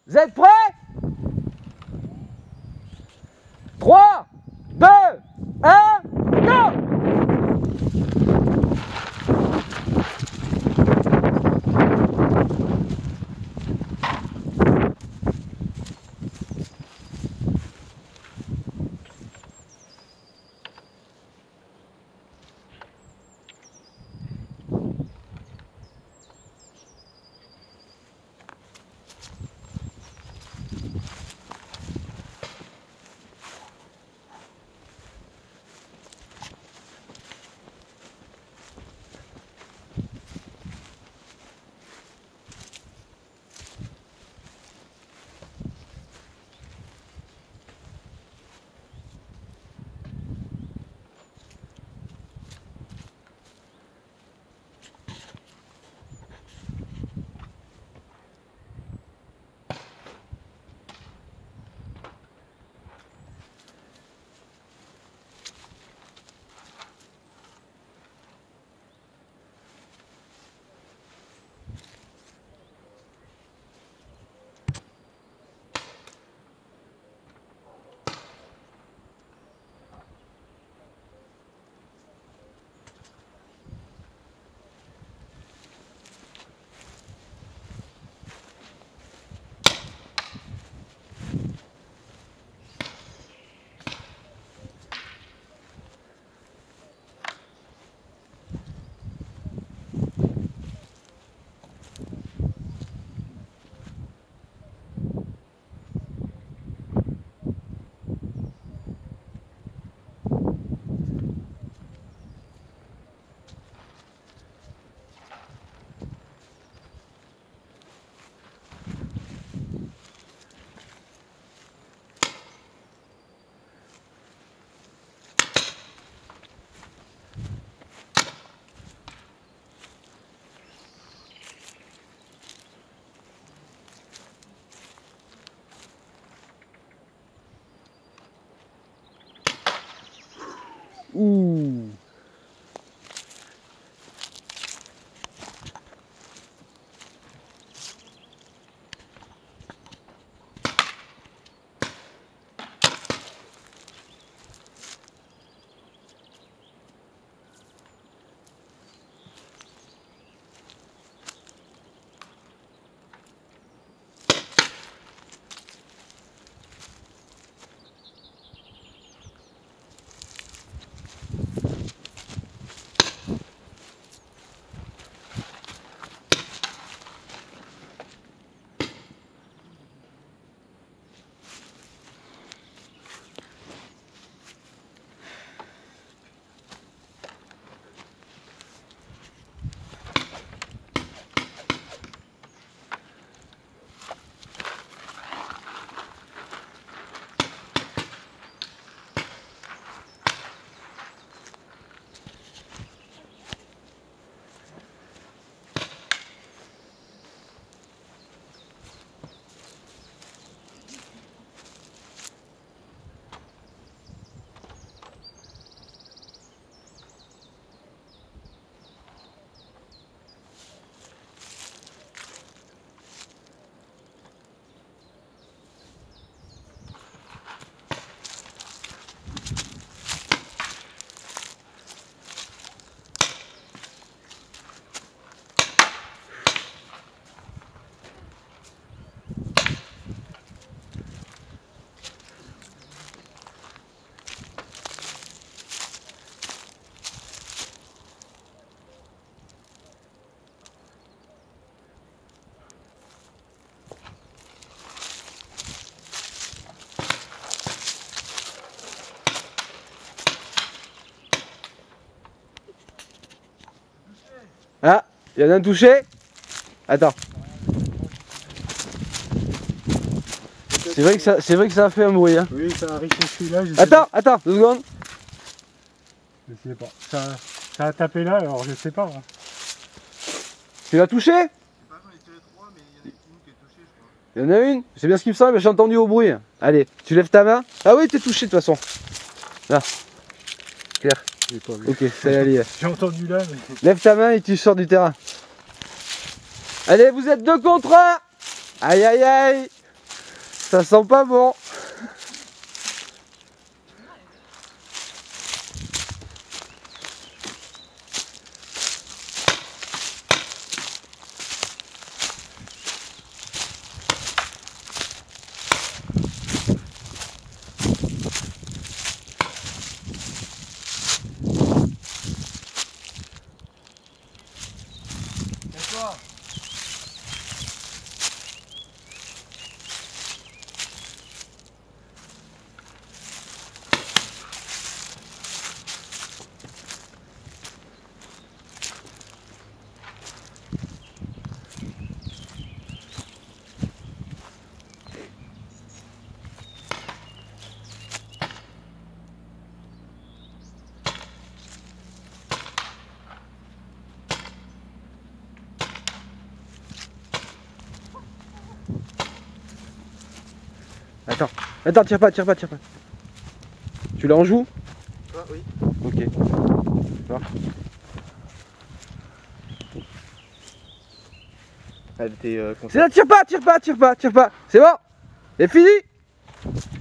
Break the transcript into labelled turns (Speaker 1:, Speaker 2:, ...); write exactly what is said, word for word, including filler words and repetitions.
Speaker 1: Vous êtes prêts? trois, deux, un, go! Ouh. Ah, il y en a un touché. Attends. C'est vrai que ça, c'est vrai que ça a fait un bruit. Hein.
Speaker 2: Oui, ça a ricoché là.
Speaker 1: Attends, pas... attends, deux secondes.
Speaker 2: Je sais pas. Ça, ça a tapé là, alors je sais pas. Hein.
Speaker 1: Tu l'as touché? Je sais pas, j'en ai tiré trois, mais il y en a une qui est touchée, je crois. Il y en a une? C'est bien ce qui me semble, mais j'ai entendu au bruit. Allez, tu lèves ta main. Ah oui, t'es touché de toute façon. Là. Claire.
Speaker 2: J'ai pas vu.
Speaker 1: Ok, ça y est, allez.
Speaker 2: J'ai entendu là, mais...
Speaker 1: Lève ta main et tu sors du terrain. Allez, vous êtes deux contre un. Aïe, aïe, aïe. Ça sent pas bon.
Speaker 3: Tais-toi.
Speaker 1: Attends, attends, tire pas, tire pas, tire pas. Tu l'as en joue?
Speaker 3: Ah oui.
Speaker 1: Ok. Voir.
Speaker 3: Elle était euh,
Speaker 1: C'est là, tire pas, tire pas, tire pas, tire pas. C'est bon. C'est fini.